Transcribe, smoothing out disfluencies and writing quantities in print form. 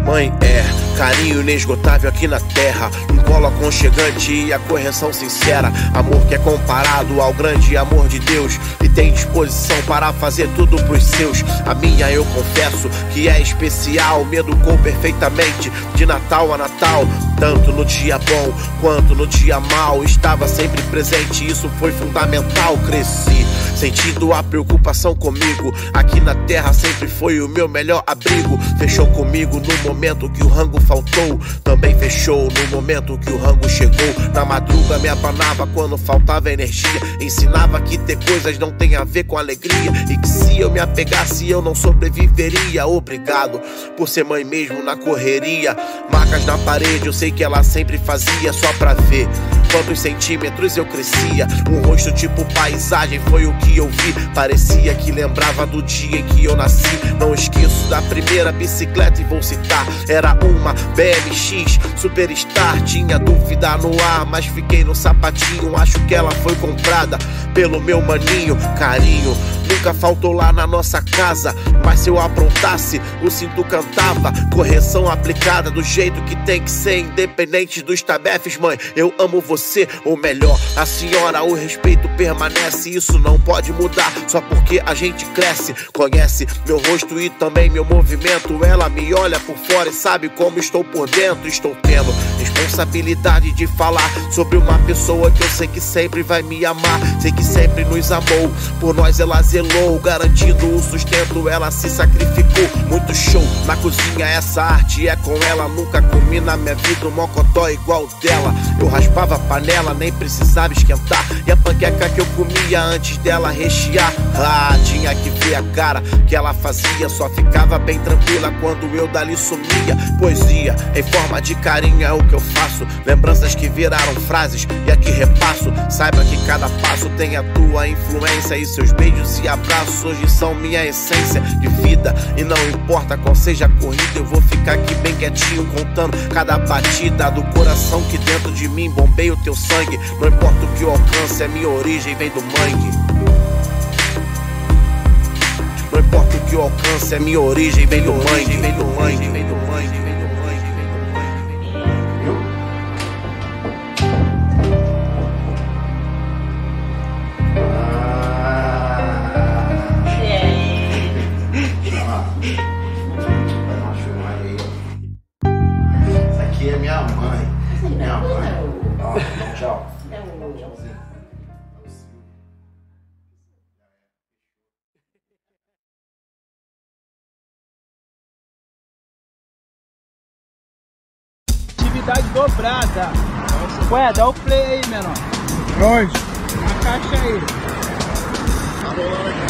Mãe é carinho inesgotável aqui na terra, um colo aconchegante e a correção sincera. Amor que é comparado ao grande amor de Deus e tem disposição para fazer tudo pros seus. A minha eu confesso que é especial, me educou perfeitamente de Natal a Natal. Tanto no dia bom quanto no dia mal, estava sempre presente, isso foi fundamental. Cresci sentindo a preocupação comigo, aqui na terra sempre foi o meu melhor abrigo. Fechou comigo no momento que o rango faltou, também fechou no momento que o rango chegou. Na madruga me abanava quando faltava energia, ensinava que ter coisas não tem a ver com alegria e que se eu me apegasse eu não sobreviveria. Obrigado por ser mãe mesmo na correria. Marcas na parede eu sei que ela sempre fazia só pra ver quantos centímetros eu crescia. Um rosto tipo paisagem foi o que eu vi, parecia que lembrava do dia em que eu nasci. Não esqueço da primeira bicicleta e vou citar, era uma BMX Superstar. Tinha dúvida no ar, mas fiquei no sapatinho, acho que ela foi comprada pelo meu maninho. Carinho nunca faltou lá na nossa casa, mas se eu aprontasse, o cinto cantava. Correção aplicada do jeito que tem que ser, independente dos tabefes. Mãe, eu amo você, ou melhor, a senhora, o respeito permanece. Isso não pode mudar, só porque a gente cresce. Conhece meu rosto e também meu movimento. Ela me olha por fora e sabe como estou por dentro. Estou tendo responsabilidade de falar sobre uma pessoa que eu sei que sempre vai me amar. Sei que sempre nos amou, por nós ela zelou, garantindo o sustento, ela se sacrificou. Muito show na cozinha, essa arte é com ela. Nunca comi na minha vida um mocotó igual dela. Eu raspava a panela, nem precisava esquentar, e a panqueca que eu comia antes dela rechear, tinha que ver a cara que ela fazia. Só ficava bem tranquila quando eu dali sumia. Poesia em forma de carinho é o que eu faço, lembranças que viraram frases e aqui repasso. Saiba que cada passo tem a tua influência, e seus beijos e abraços hoje são minha essência de vida. E não importa qual seja a corrida, eu vou ficar aqui bem quietinho, contando cada batida do coração que dentro de mim bombeia o teu sangue. Não importa o que eu alcance, a minha origem vem do mangue. Não importa o que eu alcance, a minha origem vem do mangue, vem do mangue, vem do mangue, vem do mangue, vem do mangue, vem do mangue. Essa aqui é minha mãe. Minha mãe. Tchau. Tchauzinho. Atividade dobrada. Ué, dá o play aí, menor. Onde? Na caixa aí. Tá rolando aqui.